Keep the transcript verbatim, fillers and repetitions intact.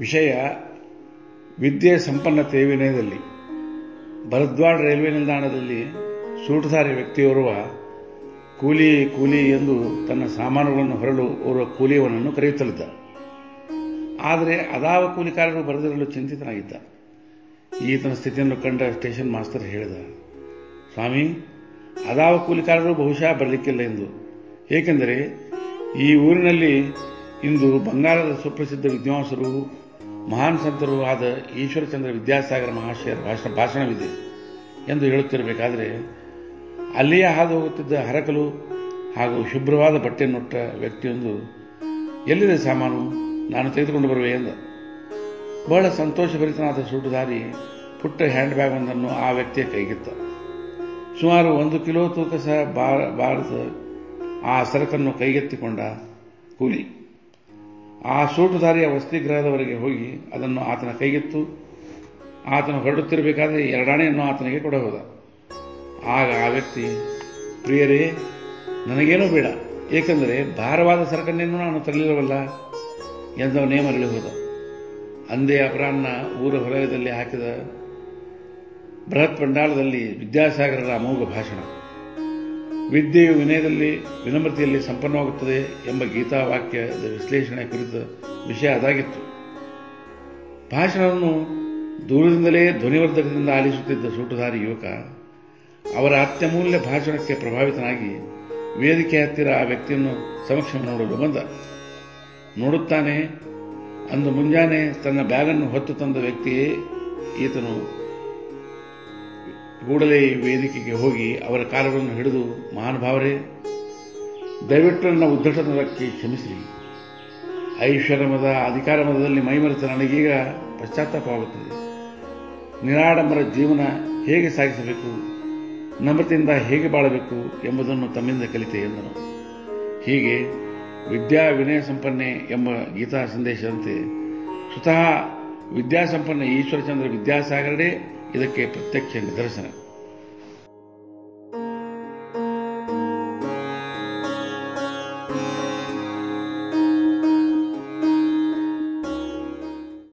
ವಿಷಯ ವಿದ್ಯೆ ಸಂಪನ್ನತೆ ವಿನಯದಲ್ಲಿ. ಭರದ್ವಾಡ ರೈಲ್ವೆ ನಿಲ್ದಾಣದಲ್ಲಿ ಸೂಟುಧಾರಿ ವ್ಯಕ್ತಿಯೋರ್ವ ಕೂಲಿ ಕೂಲಿ ಎಂದು ತನ್ನ ಸಾಮಾನುಗಳನ್ನು ಹೊರಲು ಓರ್ವ ಕೂಲಿಯವನನ್ನು ಕರೆಯುತ್ತಲಿದ್ದ. ಆದರೆ ಅದಾವ ಕೂಲಿಕಾರರು ಬರೆದಿರಲು ಚಿಂತಿತನಾಗಿದ್ದ. ಈತನ ಸ್ಥಿತಿಯನ್ನು ಕಂಡ ಸ್ಟೇಷನ್ ಮಾಸ್ತರ್ ಹೇಳಿದ, ಸ್ವಾಮಿ, ಅದಾವ ಕೂಲಿಕಾರರು ಬಹುಶಃ ಬರಲಿಕ್ಕಿಲ್ಲ ಎಂದು. ಏಕೆಂದರೆ ಈ ಊರಿನಲ್ಲಿ ಇಂದು ಬಂಗಾಳದ ಸುಪ್ರಸಿದ್ಧ ವಿದ್ವಾಂಸರು ಮಹಾನ್ ಸಂತರು ಆದ ಈಶ್ವರಚಂದ್ರ ವಿದ್ಯಾಸಾಗರ ಮಹಾಶಯರ ಭಾಷಣ ಭಾಷಣವಿದೆ ಎಂದು ಹೇಳುತ್ತಿರಬೇಕಾದರೆ ಅಲ್ಲಿಯೇ ಹಾದು ಹೋಗುತ್ತಿದ್ದ ಹರಕಲು ಹಾಗೂ ಶುಭ್ರವಾದ ಬಟ್ಟೆಯನ್ನುಟ್ಟ ವ್ಯಕ್ತಿಯೊಂದು, ಎಲ್ಲಿದೆ ಸಾಮಾನು, ನಾನು ತೆಗೆದುಕೊಂಡು ಬರುವೆ ಎಂದ. ಬಹಳ ಸಂತೋಷಭರಿತನಾದ ಸೂಟುಧಾರಿ ಪುಟ್ಟ ಹ್ಯಾಂಡ್ ಬ್ಯಾಗ್ ಒಂದನ್ನು ಆ ವ್ಯಕ್ತಿಯ ಕೈಗಿತ್ತ. ಸುಮಾರು ಒಂದು ಕಿಲೋ ತೂಕ ಸಹ ಬಾರದ ಆ ಸರಕನ್ನು ಕೈಗೆತ್ತಿಕೊಂಡ ಕೂಲಿ ಆ ಸೂಟುಧಾರಿಯ ವಸತಿಗೃಹದವರೆಗೆ ಹೋಗಿ ಅದನ್ನು ಆತನ ಕೈಗೆತ್ತು ಆತನು ಹೊರಡುತ್ತಿರಬೇಕಾದರೆ ಎರಡಾಣೆಯನ್ನು ಆತನಿಗೆ ಕೊಡಬಹುದ. ಆಗ ಆ ವ್ಯಕ್ತಿ, ಪ್ರಿಯರೇ, ನನಗೇನೂ ಬೇಡ, ಏಕೆಂದರೆ ಭಾರವಾದ ಸರಕನ್ನೇನು ನಾನು ತರಲಿಲ್ಲವಲ್ಲ ಎಂದವನೇ ಮರಳಿ ಹೋದ. ಅಂದೇ ಅಪರಾಹ್ನ ಊರ ಹೊಲಯದಲ್ಲಿ ಹಾಕಿದ ಬೃಹತ್ ಪಂಡಾಲದಲ್ಲಿ ವಿದ್ಯಾಸಾಗರರ ಅಮೋಘ ಭಾಷಣ. ವಿದ್ಯೆಯು ವಿನಯದಲ್ಲಿ ವಿನಮ್ರತೆಯಲ್ಲಿ ಸಂಪನ್ನವಾಗುತ್ತದೆ ಎಂಬ ಗೀತಾವಾಕ್ಯದ ವಿಶ್ಲೇಷಣೆ ಕುರಿತ ವಿಷಯ ಅದಾಗಿತ್ತು. ಭಾಷಣವನ್ನು ದೂರದಿಂದಲೇ ಧ್ವನಿವರ್ಧಕದಿಂದ ಆಲಿಸುತ್ತಿದ್ದ ಸೂಟುಧಾರಿ ಯುವಕ ಅವರ ಅತ್ಯಮೂಲ್ಯ ಭಾಷಣಕ್ಕೆ ಪ್ರಭಾವಿತನಾಗಿ ವೇದಿಕೆ ಹತ್ತಿರ ಆ ವ್ಯಕ್ತಿಯನ್ನು ಸಮಕ್ಷಮ ನೋಡಲು ಬಂದ. ನೋಡುತ್ತಾನೆ, ಅಂದು ಮುಂಜಾನೆ ತನ್ನ ಬ್ಯಾಗನ್ನು ಹೊತ್ತು ತಂದ ವ್ಯಕ್ತಿಯೇ ಈತನು. ಕೂಡಲೇ ವೇದಿಕೆಗೆ ಹೋಗಿ ಅವರ ಕಾಲುಗಳನ್ನು ಹಿಡಿದು, ಮಹಾನುಭಾವರೇ, ದಯವಿಟ್ಟು ನನ್ನ ಉದ್ದಟತನಕ್ಕೆ ಕ್ಷಮಿಸಿರಿ. ಐಶ್ವರ್ಯಮದ ಅಧಿಕಾರ ಮದದಲ್ಲಿ ಮೈಮರೆತ ನನಗೀಗ ಪಶ್ಚಾತ್ತಾಪವಾಗುತ್ತದೆ. ನಿರಾಡಂಬರ ಜೀವನ ಹೇಗೆ ಸಾಗಿಸಬೇಕು, ನಮ್ರತೆಯಿಂದ ಹೇಗೆ ಬಾಳಬೇಕು ಎಂಬುದನ್ನು ತಮ್ಮಿಂದ ಕಲಿತೆ ಎಂದನು. ಹೀಗೆ ವಿದ್ಯಾ ವಿನಯ ಸಂಪನ್ನೆ ಎಂಬ ಗೀತಾ ಸಂದೇಶದಂತೆ ಸ್ವತಃ ವಿದ್ಯಾಸಂಪನ್ನ ಈಶ್ವರಚಂದ್ರ ವಿದ್ಯಾಸಾಗರರೇ ಇದಕ್ಕೆ ಪ್ರತ್ಯಕ್ಷ ನಿದರ್ಶನ.